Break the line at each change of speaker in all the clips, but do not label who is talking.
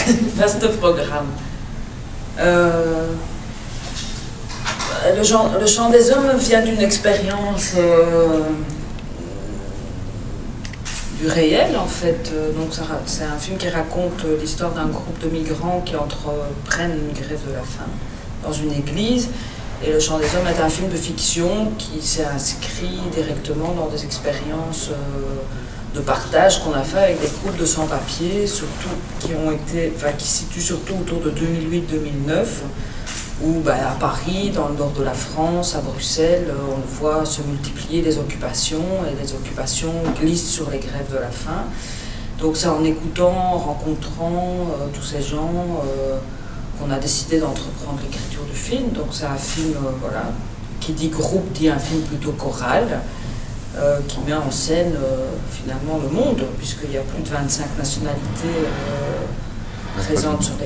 vaste programme. Le chant des hommes vient d'une expérience du réel, en fait. Donc c'est un film qui raconte l'histoire d'un groupe de migrants qui entreprennent une grève de la faim dans une église. Et Le Chant des hommes est un film de fiction qui s'est inscrit directement dans des expériences de partage qu'on a fait avec des groupes de sans-papiers, surtout qui se situent surtout autour de 2008-2009, où à Paris, dans le nord de la France, à Bruxelles, on voit se multiplier les occupations, et les occupations glissent sur les grèves de la faim. Donc c'est en écoutant, en rencontrant tous ces gens qu'on a décidé d'entreprendre l'écriture du film. Donc c'est un film, qui dit groupe, dit un film plutôt choral, qui met en scène finalement le monde, puisqu'il y a plus de 25 nationalités présentes sur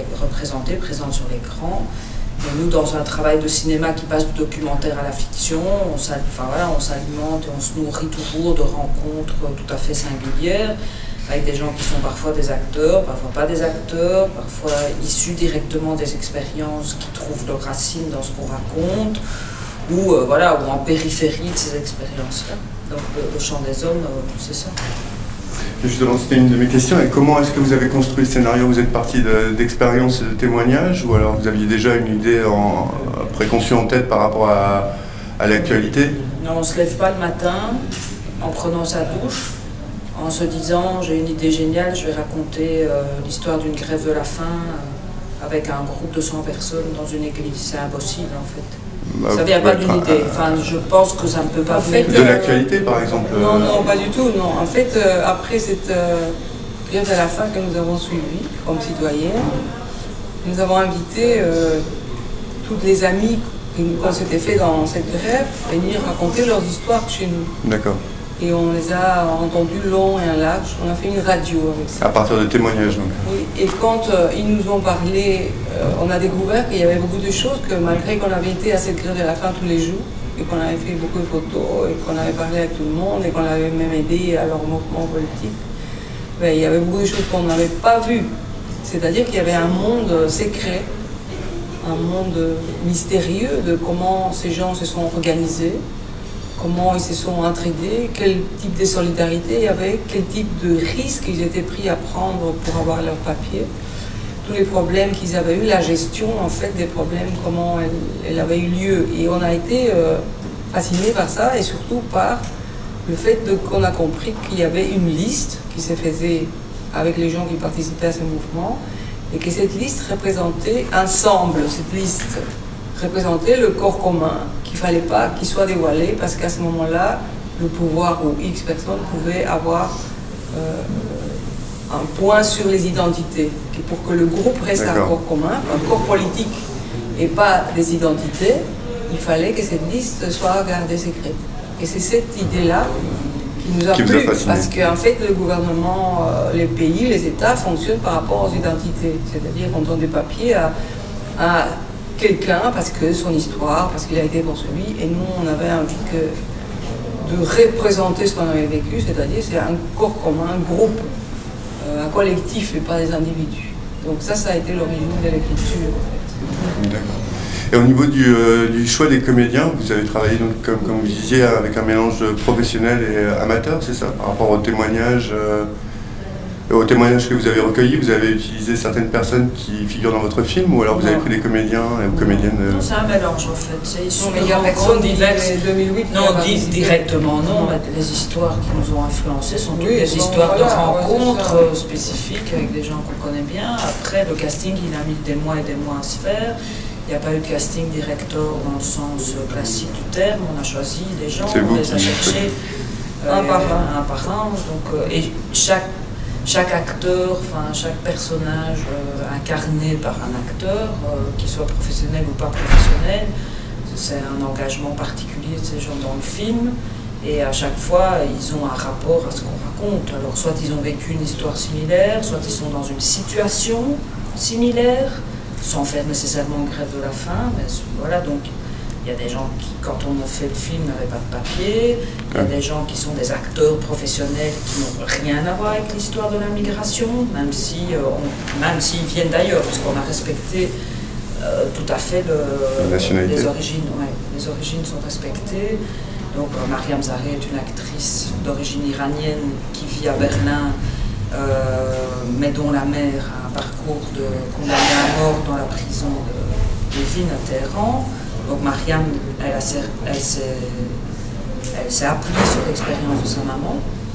l'écran. Et nous, dans un travail de cinéma qui passe du documentaire à la fiction, on s'alimente et on se nourrit toujours de rencontres tout à fait singulières, avec des gens qui sont parfois des acteurs, parfois pas des acteurs, parfois issus directement des expériences qui trouvent leurs racines dans ce qu'on raconte, ou en périphérie de ces expériences-là. Donc le chant des hommes, c'est ça.
Justement, c'était une de mes questions. Et comment est-ce que vous avez construit le scénario? Vous êtes parti d'expériences et de témoignages, ou alors vous aviez déjà une idée préconçue en tête par rapport à l'actualité?
Non, on ne se lève pas le matin en prenant sa douche, en se disant j'ai une idée géniale, je vais raconter l'histoire d'une grève de la faim avec un groupe de 100 personnes dans une église. C'est impossible en fait. Ça ne vient pas d'une idée. Enfin, je pense que ça ne peut pas venir.
De l'actualité, par exemple?
Non, pas du tout. Non. En fait, après cette grève de la faim que nous avons suivie comme citoyens, nous avons invité toutes les amies qu'on s'était fait dans cette grève à venir raconter leurs histoires chez nous.
D'accord.
Et on les a entendus long et en large. On a fait une radio avec ça.
À partir de témoignages, donc.
Oui, et quand ils nous ont parlé, on a découvert qu'il y avait beaucoup de choses que malgré qu'on avait été à cette grève de la faim tous les jours, et qu'on avait fait beaucoup de photos, et qu'on avait parlé avec tout le monde, et qu'on avait même aidé à leur mouvement politique, il y avait beaucoup de choses qu'on n'avait pas vues. C'est-à-dire qu'il y avait un monde secret, un monde mystérieux de comment ces gens se sont organisés, comment ils se sont entraînés, quel type de solidarité il y avait, quel type de risques ils étaient pris à prendre pour avoir leurs papiers, tous les problèmes qu'ils avaient eu, la gestion en fait des problèmes, comment elle avait eu lieu. Et on a été fascinés par ça et surtout par le fait qu'on a compris qu'il y avait une liste qui se faisait avec les gens qui participaient à ce mouvement et que cette liste représentait ensemble, cette liste représentait le corps commun, qu'il ne fallait pas qu'il soit dévoilé parce qu'à ce moment-là, le pouvoir ou X personnes pouvaient avoir un point sur les identités. Et pour que le groupe reste un corps commun, un corps politique et pas des identités, il fallait que cette liste soit gardée secrète. Et c'est cette idée-là qui nous a plu, parce qu'en fait le gouvernement, les pays, les États fonctionnent par rapport aux identités. C'est-à-dire qu'on donne des papiers à quelqu'un parce que son histoire, parce qu'il a été poursuivi, et nous on avait envie de représenter ce qu'on avait vécu, c'est-à-dire c'est un corps commun, un groupe, un collectif et pas des individus. Donc ça a été l'origine de l'écriture en fait.
D'accord. Et au niveau du choix des comédiens, vous avez travaillé donc, comme vous disiez, avec un mélange professionnel et amateur, c'est ça? Par rapport aux témoignages que vous avez recueillis, vous avez utilisé certaines personnes qui figurent dans votre film, ou alors vous avez pris des comédiens et comédiennes?
Non, c'est un mélange en fait. C'est issu
il y a personne diverses. 2008.
Non, directement non. Les histoires qui nous ont influencés sont toutes des histoires de rencontres spécifiques avec des gens qu'on connaît bien. Après, le casting, il a mis des mois et des mois à se faire. Il n'y a pas eu de casting director dans le sens classique du terme. On a choisi des gens, on les a cherchés un par un. Donc, et chaque acteur, chaque personnage incarné par un acteur, qu'il soit professionnel ou pas professionnel, c'est un engagement particulier de ces gens dans le film. Et à chaque fois, ils ont un rapport à ce qu'on raconte. Alors, soit ils ont vécu une histoire similaire, soit ils sont dans une situation similaire, sans faire nécessairement grève de la faim. Mais voilà, donc Il y a des gens qui, quand on a fait le film, n'avaient pas de papier. Il y a des gens qui sont des acteurs professionnels qui n'ont rien à voir avec l'histoire de la migration, même s'ils viennent d'ailleurs, parce qu'on a respecté tout à fait les origines. Ouais, les origines sont respectées. Donc Mariam Zareh est une actrice d'origine iranienne qui vit à Berlin, mais dont la mère a un parcours de condamné à mort dans la prison de Evin à Téhéran. Donc Mariam, elle s'est appuyée sur l'expérience de sa maman.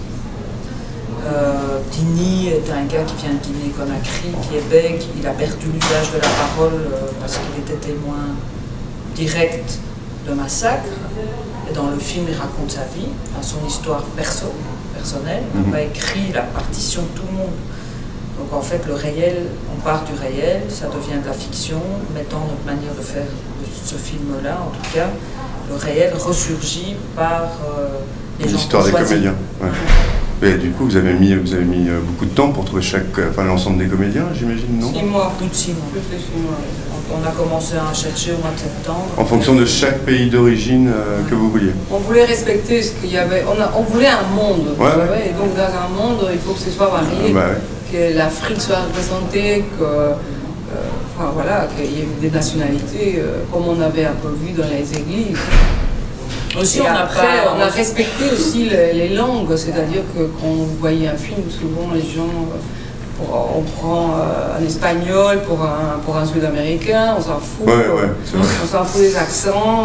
Dini est un gars qui vient de Guinée-Conakry, qui est bègue. Il a perdu l'usage de la parole parce qu'il était témoin direct de massacres. Et dans le film, il raconte sa vie, son histoire personnelle. Il n'a pas écrit la partition de tout le monde. Donc en fait, le réel, on part du réel, ça devient de la fiction, mais dans notre manière de faire ce film-là, en tout cas, le réel ressurgit par les gens
l'histoire des comédiens. Ouais. Et du coup, vous avez mis beaucoup de temps pour trouver l'ensemble des comédiens, j'imagine, non?
6 mois.
Plus de 6 mois.
Plus de 6 mois.
On a commencé à chercher au mois de septembre.
En fonction de chaque pays d'origine que vous vouliez.
On voulait respecter ce qu'il y avait. On voulait un monde.
Ouais,
vous savez, et donc dans un monde, il faut que ce soit varié, que l'Afrique soit représentée, enfin, voilà, qu'il y ait des nationalités, comme on avait un peu vu dans les églises.
Aussi,
on a respecté aussi les langues, c'est-à-dire que quand vous voyez un film, souvent les gens, on prend un espagnol pour un sud-américain, on s'en fout. On s'en fout des accents.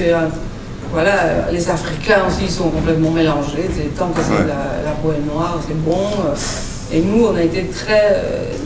Voilà, les Africains aussi sont complètement mélangés. Tant que c'est la peau est noire, c'est bon. Et nous, on a été très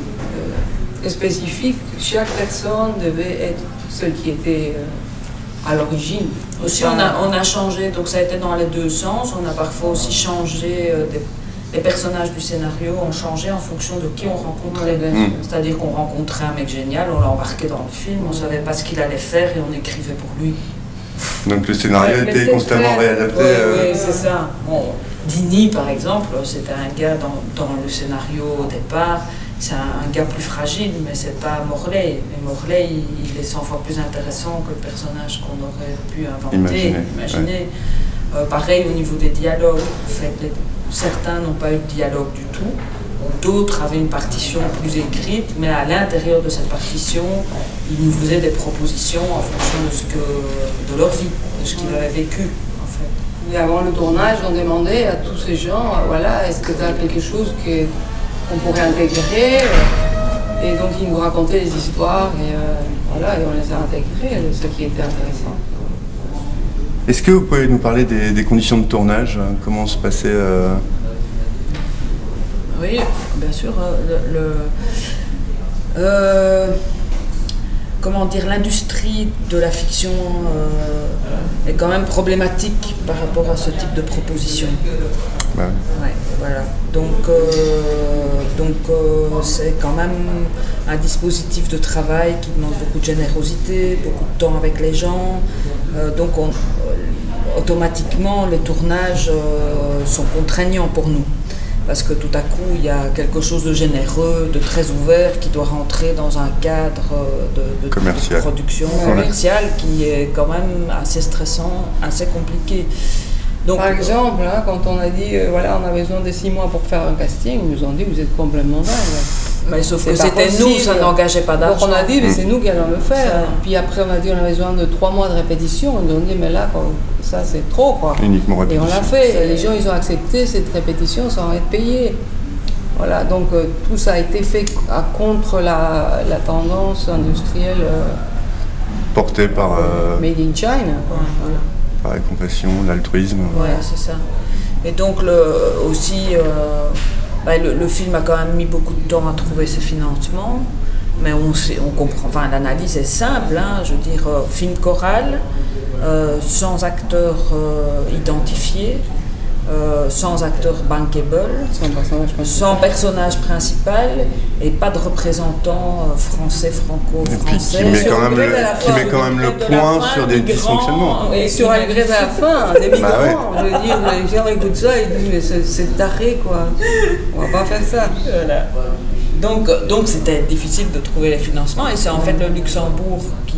spécifique. Chaque personne devait être celle qui était à l'origine.
Aussi, on a changé, donc ça a été dans les deux sens. On a parfois aussi changé, les personnages du scénario ont changé en fonction de qui on rencontrait. C'est-à-dire qu'on rencontrait un mec génial, on l'a embarqué dans le film, on ne savait pas ce qu'il allait faire et on écrivait pour lui.
Donc le scénario était constamment réadapté.
Oui, c'est ça. Bon, Dini, par exemple, c'était un gars dans le scénario au départ. C'est un gars plus fragile, mais c'est pas Morley. Et Morley, il est 100 fois plus intéressant que le personnage qu'on aurait pu inventer, imaginer. Pareil au niveau des dialogues. En fait, certains n'ont pas eu de dialogue du tout. D'autres avaient une partition plus écrite, mais à l'intérieur de cette partition, ils nous faisaient des propositions en fonction de leur vie, de ce qu'ils avaient vécu. En fait.
Et avant le tournage, on demandait à tous ces gens, voilà, est-ce que tu as quelque chose qu'on pourrait intégrer, et donc ils nous racontaient des histoires, et voilà, et on les a intégrés, ce qui était intéressant.
Est-ce que vous pouvez nous parler des conditions de tournage? Comment se passait
Oui, bien sûr. Comment dire, l'industrie de la fiction est quand même problématique par rapport à ce type de proposition. Ouais, voilà. Donc c'est quand même un dispositif de travail qui demande beaucoup de générosité, beaucoup de temps avec les gens. Donc automatiquement, les tournages sont contraignants pour nous. Parce que tout à coup, il y a quelque chose de généreux, de très ouvert, qui doit rentrer dans un cadre de production commerciale qui est quand même assez stressant, assez compliqué. Donc,
par exemple, hein, quand on a dit, voilà, on a besoin de 6 mois pour faire un casting, ils nous ont dit, vous êtes complètement dingue.
Mais sauf que c'était nous, ça n'engageait pas d'argent.
Donc on a dit, mais c'est nous qui allons le faire. Puis après, on a dit, on a besoin de 3 mois de répétition. Ils nous ont dit, mais là, ça c'est trop, quoi.
Uniquement répétition.
Et on l'a fait. Et les gens, ils ont accepté cette répétition sans être payés. Voilà, donc tout ça a été fait contre la tendance industrielle
portée par
Made in China. Voilà.
Par la compassion, l'altruisme.
Ouais, c'est ça. Et donc aussi, le film a quand même mis beaucoup de temps à trouver ses financements, mais on comprend. Enfin, l'analyse est simple. Hein, je veux dire, film choral, sans acteurs identifiés. Sans acteur bankable, sans personnage principal et pas de représentant français, franco-français.
Qui met quand même le point sur des dysfonctionnements.
Et sur la grève à la fin, des migrants, je veux dire, les gens écoutent ça et disent mais c'est taré quoi, on va pas faire ça.
Voilà. Donc c'était difficile de trouver les financements et c'est en fait le Luxembourg qui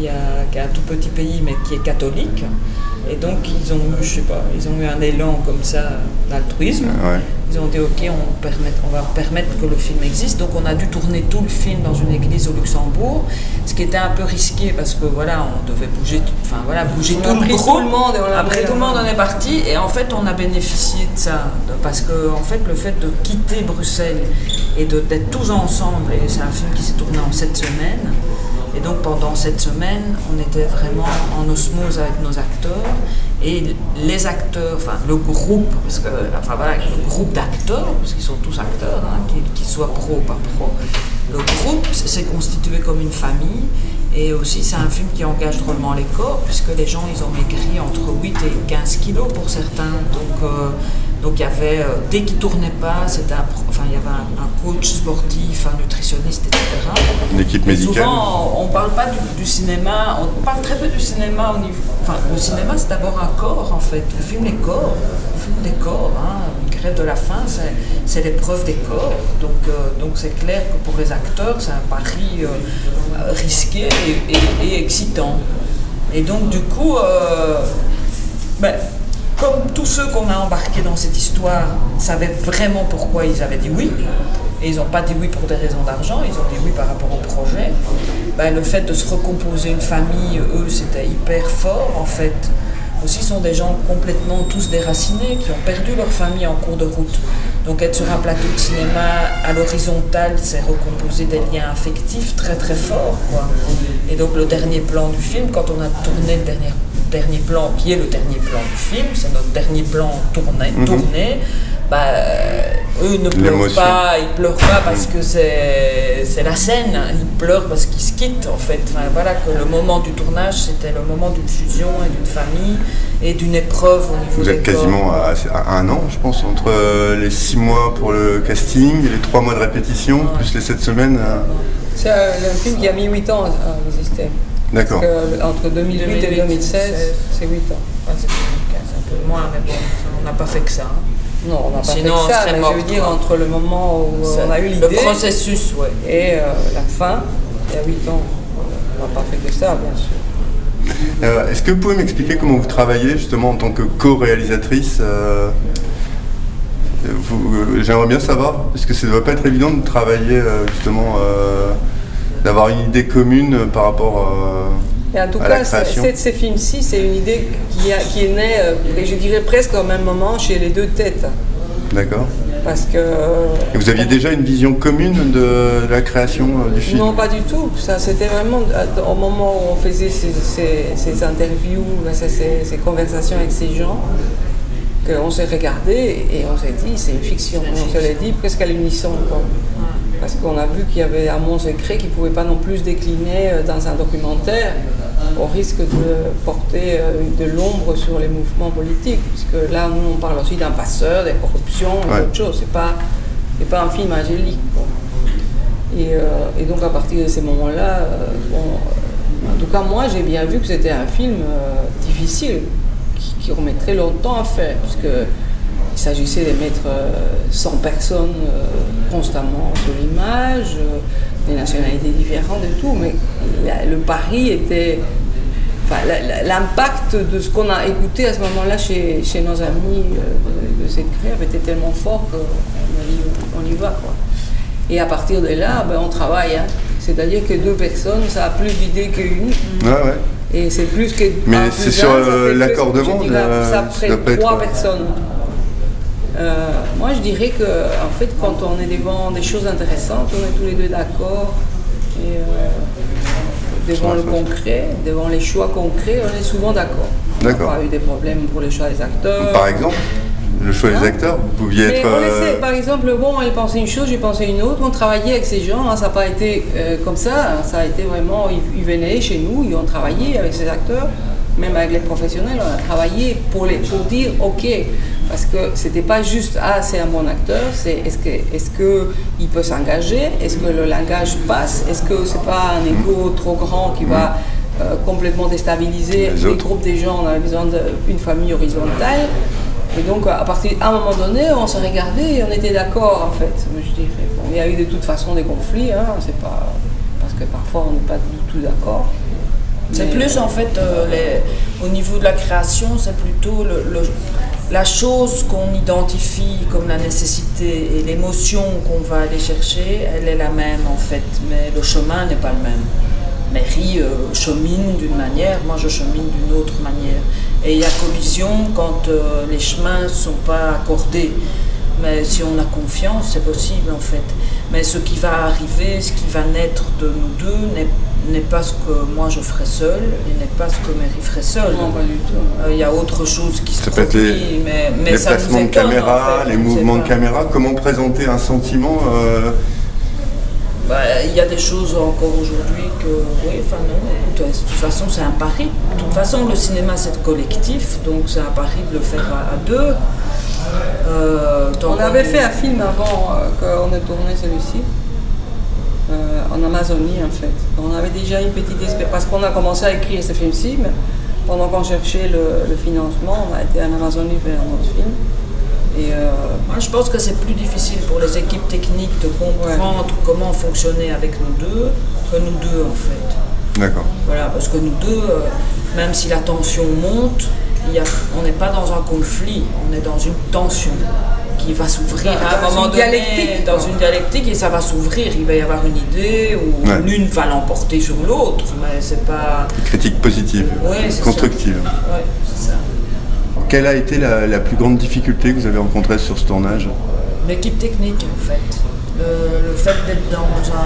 qui a un tout petit pays mais qui est catholique. Et donc ils ont eu, je sais pas, ils ont eu un élan comme ça d'altruisme.
Ouais.
Ils ont dit ok, on va permettre que le film existe. Donc on a dû tourner tout le film dans une église au Luxembourg, ce qui était un peu risqué parce que voilà, on devait bouger, bouger tout le groupe. Après tout le monde en est parti et en fait on a bénéficié de ça parce que en fait le fait de quitter Bruxelles et d'être tous ensemble, et c'est un film qui s'est tourné en 7 semaines. Et donc pendant cette semaine, on était vraiment en osmose avec nos acteurs et les acteurs, enfin le groupe, parce que le groupe d'acteurs, parce qu'ils sont tous acteurs, hein, qu'ils soient pro ou pas pro. Le groupe s'est constitué comme une famille et aussi c'est un film qui engage drôlement les corps puisque les gens ils ont maigri entre 8 et 15 kilos pour certains. Donc il y avait, dès qu'ils ne tournaient pas, il y avait un coach sportif, un nutritionniste, etc.
Une équipe médicale.
Souvent, on ne parle pas du cinéma, on parle très peu du cinéma au niveau... Enfin, le cinéma, c'est d'abord un corps, en fait. Le film les corps, le film des corps, hein. Une grève de la faim, c'est l'épreuve des corps. Donc c'est clair que pour les acteurs, c'est un pari risqué et excitant. Et donc, du coup... comme tous ceux qu'on a embarqués dans cette histoire savaient vraiment pourquoi ils avaient dit oui, et ils n'ont pas dit oui pour des raisons d'argent, ils ont dit oui par rapport au projet, le fait de se recomposer une famille, eux, c'était hyper fort en fait. Aussi, sont des gens complètement tous déracinés, qui ont perdu leur famille en cours de route. Donc être sur un plateau de cinéma à l'horizontale, c'est recomposer des liens affectifs très très forts, quoi. Et donc le dernier plan du film, quand on a tourné le dernier plan, qui est le dernier plan du film, c'est notre dernier plan tourné, eux ne pleurent pas, ils pleurent pas parce que c'est la scène, ils pleurent parce qu'ils se quittent en fait. Voilà que le moment du tournage, c'était le moment d'une fusion et d'une famille et d'une épreuve au niveau
Vous êtes quasiment à 1 an, je pense, entre les 6 mois pour le casting, les 3 mois de répétition, plus les 7 semaines.
C'est un film qui a mis 8 ans à exister.
D'accord.
Entre 2008 et 2016, c'est 8 ans.
C'est 2015, un peu moins, mais bon, on n'a pas fait que ça. Hein.
Non, on n'a pas fait que ça, mais je veux dire, entre le moment où on a eu l'idée...
Le processus, oui.
Et la fin, il y a 8 ans, on n'a pas fait que ça, bien sûr.
Est-ce que vous pouvez m'expliquer comment vous travaillez justement en tant que co-réalisatrice J'aimerais bien savoir, parce que ça ne doit pas être évident de travailler justement, d'avoir une idée commune par rapport
et en tout cas, ces films-ci, c'est une idée qui est née, et je dirais presque au même moment, chez les deux têtes.
D'accord.
Parce que...
Et vous aviez déjà une vision commune de la création du film?
Non, pas du tout. Ça, c'était vraiment au moment où on faisait ces interviews, ces conversations avec ces gens, qu'on s'est regardé et on s'est dit, c'est une fiction. On se l'a dit presque à l'unisson, quoi. Parce qu'on a vu qu'il y avait un monde secret qui ne pouvait pas non plus se décliner dans un documentaire au risque de porter de l'ombre sur les mouvements politiques. Puisque là, nous, on parle aussi d'un passeur, des corruptions, d'autres choses. C'est pas un film angélique, quoi. Et donc, à partir de ces moments-là, en tout cas, moi, j'ai bien vu que c'était un film difficile, qui remettrait longtemps à faire. Il s'agissait de mettre 100 personnes constamment sur l'image, des nationalités différentes et tout, mais le pari était... Enfin, l'impact de ce qu'on a écouté à ce moment-là chez nos amis de cette grève était tellement fort qu'on a dit on y va, quoi. Et à partir de là, on travaille. Hein. C'est-à-dire que 2 personnes, ça a plus d'idées qu'une.
Ouais.
Et c'est plus que...
Mais c'est sur l'accordement,
ça près 3 personnes. Moi, je dirais que, en fait, quand on est devant des choses intéressantes, on est tous les deux d'accord. Et devant le concret, devant les choix concrets, on est souvent d'accord.
D'accord.
On n'a pas eu des problèmes pour les choix des acteurs.
Par exemple, le choix des acteurs, vous pouviez être...
Par exemple, elle pensait une chose, j'ai pensé une autre. On travaillait avec ces gens, hein, ça n'a pas été comme ça. Ça a été vraiment, ils venaient chez nous, ils ont travaillé avec ces acteurs. Même avec les professionnels, on a travaillé pour dire ok, parce que c'était pas juste c'est un bon acteur, c'est est-ce que il peut s'engager, est-ce que le langage passe, est-ce que c'est pas un ego trop grand qui va complètement déstabiliser les groupes des gens. On avait besoin d'une famille horizontale. Et donc à un moment donné, on s'est regardé et on était d'accord en fait. Je dirais, il y a eu de toute façon des conflits, hein, c'est pas parce que parfois on n'est pas du tout d'accord.
C'est plus en fait, au niveau de la création, c'est plutôt la chose qu'on identifie comme la nécessité et l'émotion qu'on va aller chercher, elle est la même en fait, mais le chemin n'est pas le même. Mary chemine d'une manière, moi je chemine d'une autre manière. Et il y a collision quand les chemins ne sont pas accordés. Mais si on a confiance, c'est possible en fait. Mais ce qui va arriver, ce qui va naître de nous deux n'est pas ce que moi je ferais seul et n'est pas ce que Mary ferait seule.
Non, pas du tout.
Il y a autre chose qui se
peut être
produit, mais
les
ça
placements
nous
de
étonne,
caméra,
en fait,
les mouvements de caméra, comment présenter un sentiment
il y a des choses encore aujourd'hui que, oui, enfin non, écoute, de toute façon c'est un pari. De toute façon le cinéma c'est collectif, donc c'est un pari de le faire à deux.
On avait fait un film avant qu'on ait tourné celui-ci, en Amazonie en fait. On avait déjà une petite espèce, parce qu'on a commencé à écrire ce film-ci, mais pendant qu'on cherchait le financement, on a été en Amazonie vers un autre film. Et
moi je pense que c'est plus difficile pour les équipes techniques de comprendre comment fonctionner avec nous deux que nous deux en fait.
D'accord.
Voilà, parce que nous deux, même si la tension monte, on n'est pas dans un conflit, on est dans une tension qui va s'ouvrir à un moment donné, dans une dialectique, et ça va s'ouvrir, il va y avoir une idée où l'une va l'emporter sur l'autre, mais c'est pas...
Critique positive, constructive.
Oui, c'est ça.
Quelle a été la plus grande difficulté que vous avez rencontrée sur ce tournage?
L'équipe technique en fait. Le fait d'être dans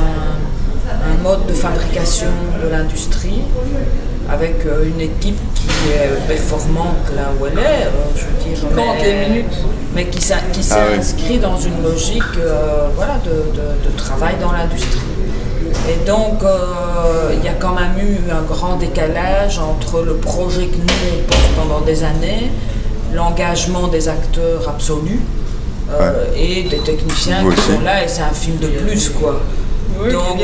un mode de fabrication de l'industrie, avec une équipe qui est performante là où elle est, je veux dire, mais qui s'inscrit dans une logique voilà, de travail dans l'industrie. Et donc, il y a quand même eu un grand décalage entre le projet que nous on porte pendant des années, l'engagement des acteurs absolus et des techniciens qui sont là, et c'est un film de plus, quoi.
Oui, donc,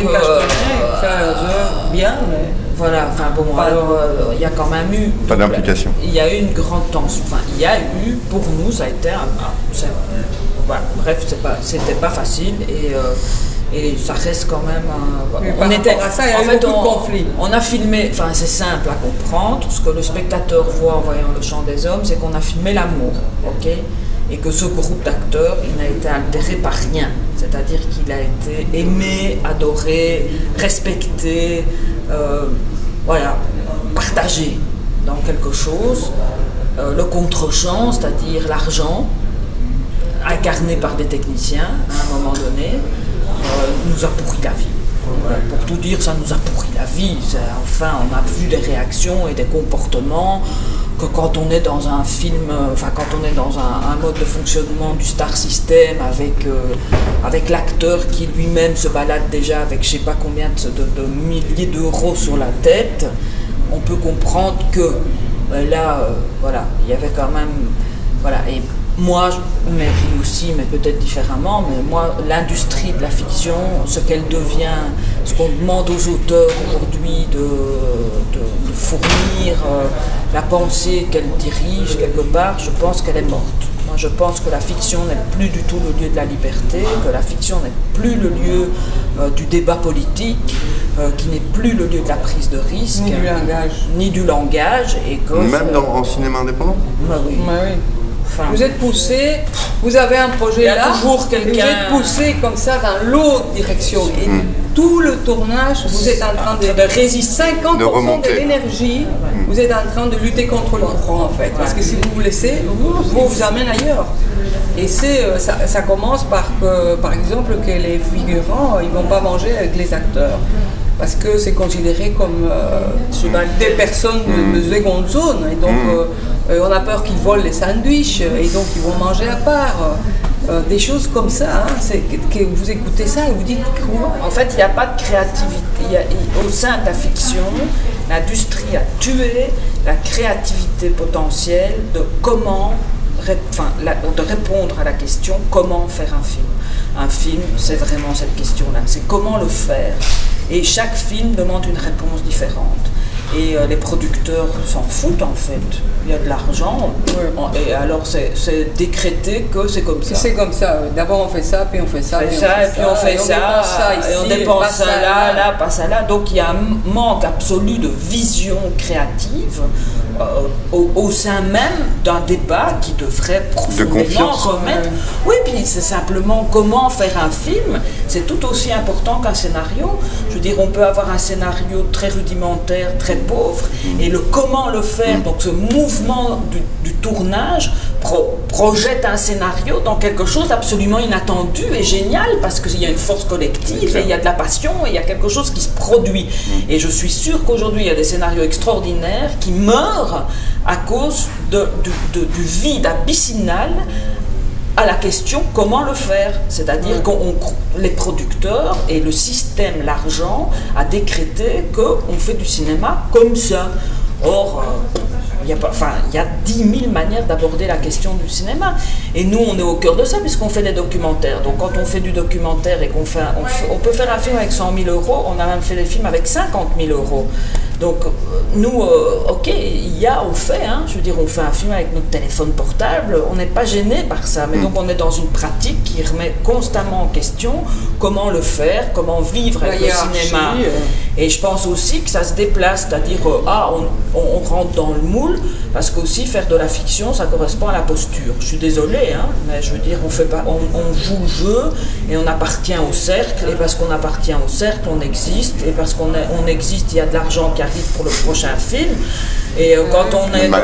bien, mais...
Voilà, enfin bon, alors il y a quand même eu...
Pas d'implication.
Il y a eu une grande tension, enfin il y a eu, pour nous, ça a été voilà, bref, c'était pas facile, et ça reste quand même...
on était à ça, il y a eu beaucoup de conflits.
On a filmé, enfin c'est simple à comprendre, ce que le spectateur voit en voyant Le Chant des Hommes, c'est qu'on a filmé l'amour, ok? Et que ce groupe d'acteurs, il n'a été altéré par rien. C'est-à-dire qu'il a été aimé, adoré, respecté, voilà, partagé dans quelque chose. Le contre-champ, c'est-à-dire l'argent, incarné par des techniciens, à un moment donné, nous a pourri la vie. Voilà, pour tout dire, ça nous a pourri la vie. Enfin, on a vu des réactions et des comportements que quand on est dans un film, enfin quand on est dans un mode de fonctionnement du star system avec l'acteur qui lui-même se balade déjà avec je sais pas combien de milliers d'euros sur la tête, on peut comprendre que là, voilà, il y avait quand même, voilà, et moi, Mary aussi, mais peut-être différemment, mais moi, l'industrie de la fiction, ce qu'elle devient, ce qu'on demande aux auteurs aujourd'hui de fournir, la pensée qu'elle dirige quelque part, je pense qu'elle est morte. Moi, je pense que la fiction n'est plus du tout le lieu de la liberté, que la fiction n'est plus le lieu du débat politique, qui n'est plus le lieu de la prise de risque. Ni du langage. Et que
même en cinéma indépendant?
Bah oui.
Bah oui. Enfin, vous êtes poussé, vous avez un projet là,
toujours quelqu'un.
Vous êtes poussé comme ça dans l'autre direction. Et tout le tournage, vous êtes en train de résister 50% de l'énergie, vous êtes en train de lutter contre le courant en fait. Parce que si vous vous laissez, vous amène ailleurs. Et ça commence par exemple, que les figurants, ils ne vont pas manger avec les acteurs. Parce que c'est considéré comme des personnes de seconde zone. Et donc, on a peur qu'ils volent les sandwichs et donc ils vont manger à part. Des choses comme ça, hein, que vous écoutez ça et vous dites quoi?
En fait, il n'y a pas de créativité. Au sein de la fiction, l'industrie a tué la créativité potentielle de comment, de répondre à la question comment faire un film. Un film, c'est vraiment cette question-là, c'est comment le faire. Et chaque film demande une réponse différente. et les producteurs s'en foutent en fait. Il y a de l'argent, et alors c'est décrété que c'est comme ça.
C'est comme ça, d'abord on fait ça, puis on fait ça,
puis on fait ça, et on dépense ça là, pas ça là. Donc il y a un manque absolu de vision créative au sein même d'un débat qui devrait profondément remettre. Oui, puis c'est simplement comment faire un film, c'est tout aussi important qu'un scénario. Je veux dire, on peut avoir un scénario très rudimentaire, très pauvre, et le comment le faire, donc ce mouvement du tournage projette un scénario dans quelque chose d'absolument inattendu et génial, parce qu'il y a une force collective, et il y a de la passion, et il y a quelque chose qui se produit. Et je suis sûre qu'aujourd'hui, il y a des scénarios extraordinaires qui meurent à cause du vide abyssinal à la question comment le faire. C'est-à-dire que les producteurs et le système, l'argent, a décrété qu'on fait du cinéma comme ça. Or, il y a 10 000 manières d'aborder la question du cinéma. Et nous, on est au cœur de ça, puisqu'on fait des documentaires. Donc, quand on fait du documentaire et on peut faire un film avec 100 000 €, on a même fait des films avec 50 000 €. Donc, nous, ok, on fait, hein, je veux dire, on fait un film avec notre téléphone portable, on n'est pas gêné par ça. Mais donc, on est dans une pratique qui remet constamment en question comment le faire, comment vivre avec le cinéma. Et je pense aussi que ça se déplace, c'est-à-dire, on rentre dans le moule, parce qu'aussi faire de la fiction, ça correspond à la posture. Je suis désolée, hein, mais je veux dire, on joue le jeu et on appartient au cercle, et parce qu'on appartient au cercle, on existe, et parce qu'on existe, il y a de l'argent qui arrive pour le prochain film. Et quand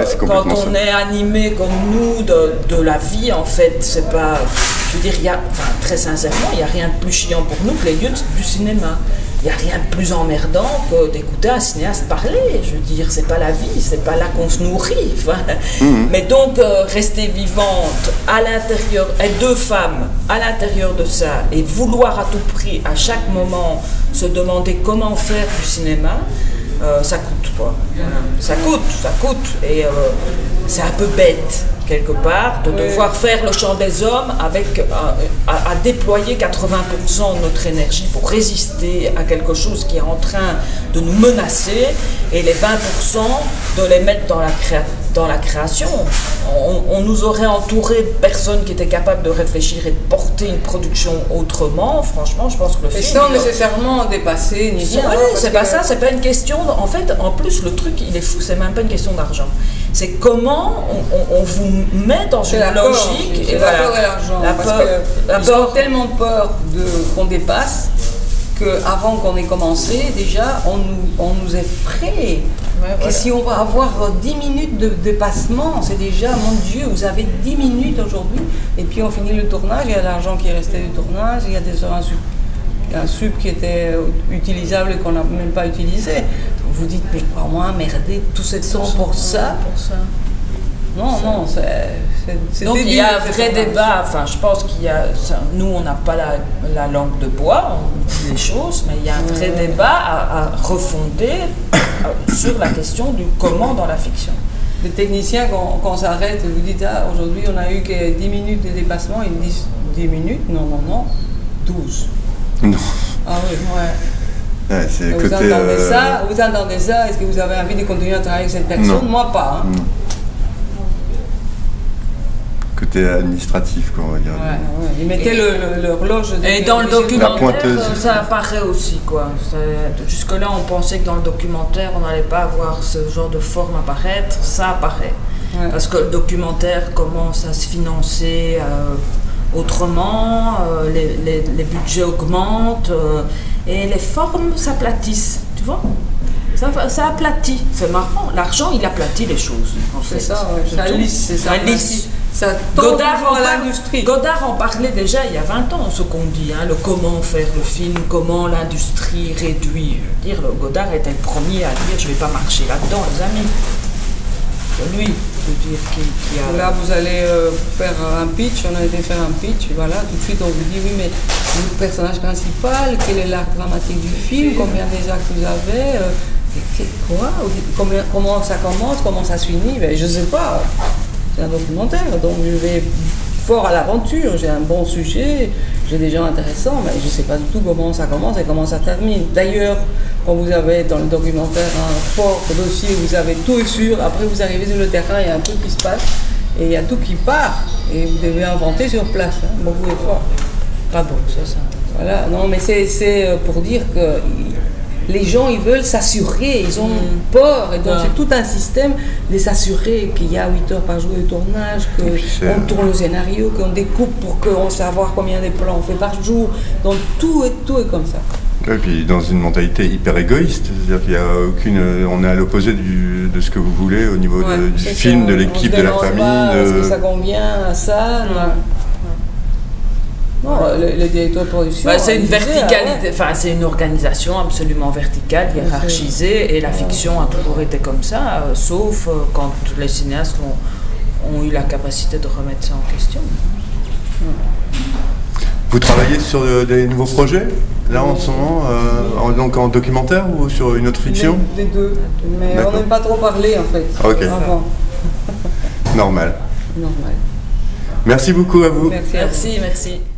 on est animé comme nous de la vie, en fait, c'est pas... Je veux dire, très sincèrement, il n'y a rien de plus chiant pour nous que les lieux du cinéma. Il n'y a rien de plus emmerdant que d'écouter un cinéaste parler. Je veux dire, c'est pas la vie, c'est pas là qu'on se nourrit. Mais donc, rester vivante à l'intérieur, être deux femmes à l'intérieur de ça, et vouloir à tout prix, à chaque moment, se demander comment faire du cinéma, ça coûte quoi. Ça coûte. Et c'est un peu bête, quelque part, de devoir faire le chant des hommes avec à déployer 80% de notre énergie pour résister à quelque chose qui est en train de nous menacer, et les 20% de les mettre dans la création. On nous aurait entouré de personnes qui étaient capables de réfléchir et de porter une production autrement. Franchement, je pense que le film...
Et sans nécessairement dépasser ni rien.
C'est pas ça, c'est pas une question... En fait, en plus, le truc, il est fou, c'est même pas une question d'argent. C'est comment on vous met dans une logique...
Et la peur et l'argent. Parce qu'ils ont tellement peur qu'on dépasse, qu'avant qu'on ait commencé, déjà, on nous effraie. Que si on va avoir 10 minutes de dépassement, c'est déjà, mon Dieu, vous avez 10 minutes aujourd'hui, et puis on finit le tournage, il y a l'argent qui est resté du tournage, il y a des heures un sub qui était utilisable et qu'on n'a même pas utilisé. Vous dites, mais comment merder tout ce temps pour ça? Non, c'est
donc il y a un vrai débat, enfin je pense qu'il y a, nous on n'a pas la langue de bois, on dit les choses, mais il y a un vrai débat à refonder sur la question du comment dans la fiction.
Les techniciens, quand on s'arrête, vous dites, aujourd'hui on a eu que 10 minutes de dépassement, ils disent 10 minutes, non, 12.
Non.
Ah oui, ouais.
Vous
entendez ça, est-ce que vous avez envie de continuer à travailler avec cette personne? Non. Moi pas. Hein.
Non. Côté administratif, quoi, on va dire.
Ils mettaient l'horloge.
Et dans le documentaire, ça apparaît aussi, quoi. Jusque-là, on pensait que dans le documentaire, on n'allait pas avoir ce genre de forme apparaître. Ça apparaît. Ouais. Parce que le documentaire commence à se financer autrement, les budgets augmentent, et les formes s'aplatissent, tu vois. Ça aplatit, c'est marrant. L'argent, il aplatit les choses.
C'est ça, ça lisse.
Ça lisse. Godard en parlait déjà il y a 20 ans, ce qu'on dit, hein, le comment faire le film, comment l'industrie réduit. Je veux dire, Godard était le premier à dire je ne vais pas marcher là-dedans, les amis. C'est lui, je veux dire, qui a...
Là, vous allez faire un pitch, on a été faire un pitch, voilà, tout de suite on vous dit oui, mais le personnage principal, quel est l'arc dramatique du film, combien des actes vous avez, quoi, comment ça commence, comment ça se finit, ben, je ne sais pas. C'est un documentaire, donc je vais fort à l'aventure, j'ai un bon sujet, j'ai des gens intéressants, mais je ne sais pas du tout comment ça commence et comment ça termine. D'ailleurs, quand vous avez dans le documentaire un fort dossier, vous avez tout est sûr, après vous arrivez sur le terrain, il y a un truc qui se passe, et il y a tout qui part, et vous devez inventer sur place, hein, beaucoup d'efforts.
Pas bon, ça.
Voilà, non, mais c'est pour dire que les gens, ils veulent s'assurer, ils ont peur, et donc c'est tout un système de s'assurer qu'il y a 8 heures par jour de tournage, qu'on tourne le scénario, qu'on découpe pour qu'on savoir combien de plans on fait par jour, donc tout est comme ça.
Et puis dans une mentalité hyper égoïste, c'est-à-dire qu'il n'y a aucune, on est à l'opposé de ce que vous voulez au niveau du film, de l'équipe, de la famille.
Est-ce que ça convient à ça? Non, le directeur de production.
C'est une verticalité, c'est une organisation absolument verticale, hiérarchisée, et la fiction a toujours été comme ça, sauf quand les cinéastes ont eu la capacité de remettre ça en question.
Vous travaillez sur des nouveaux projets, là en ce moment, donc en documentaire ou sur une autre fiction?
Les deux, mais on n'aime pas trop parler en fait.
Ok. Normal.
Normal.
Merci beaucoup à vous.
Merci.